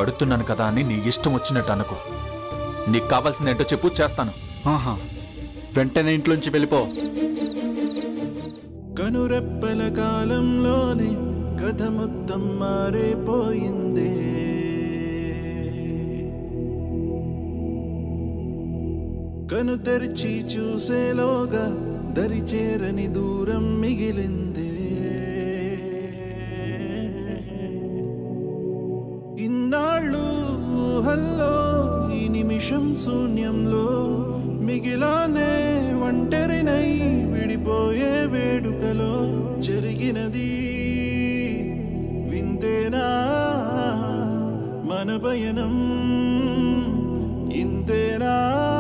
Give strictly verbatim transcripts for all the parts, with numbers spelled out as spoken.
పడుతున్నాను కదా అని నీ ఇష్టం వచ్చినట్టు అనుకో. నీకు కావాల్సింది ఏంటో చెప్పు, చేస్తాను. ఆహా, వెంటనే ఇంట్లోంచి వెళ్ళిపో. కనురెప్పల కాలంలోనే కథ మొత్తం మారిపోయిందే. కను తెరిచి చూసేలోగా దరిచేరని దూరం మిగిలిందే. ఇన్నాళ్ళు ఊహల్లో ఈ నిమిషం శూన్యంలో మిగిలానే ఒంటరినై విడిపోయే వేడుకలో జరిగినది వింతేనా మన పయనం ఇంతేనా.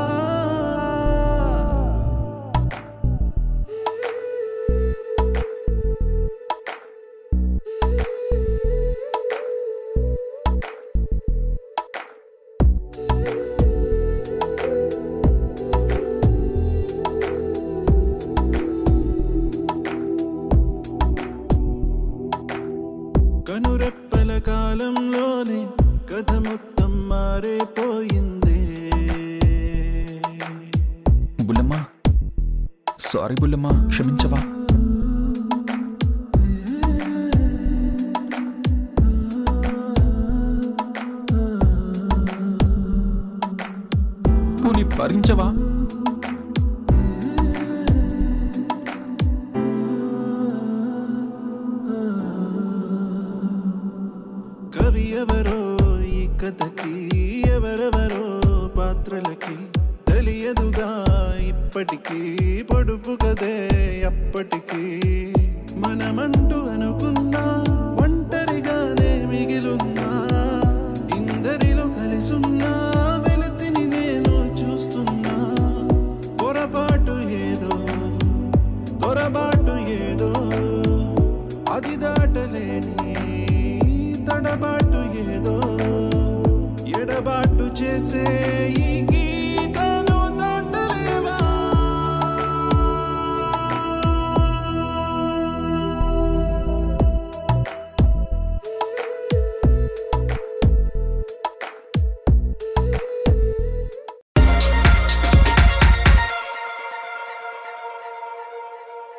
కనురెప్పల కాలంలోనే కథ మొత్తం మారిపోయిందే. బుల్లమ్మ, సారీ బుల్లమ్మ, క్షమించవా? పోనీ భరించవా? కవి ఎవరో ఈ కథకి, ఎవరెవరో పాత్రలకి తెలియదుగా ఇప్పటికీ. పొడుపు కదే అప్పటికీ మనమంటూ అనుకున్నా ఒంటరిగానే మిగిలున్నా. ఇందరిలో కలిసున్నా వెలుతిని నేను చూస్తున్నా. పొరపాటు ఏదో తొరబాటు ఏదో అది దాటలేని తడబాటు ఏదో ఎడబాటు చేసే ఈ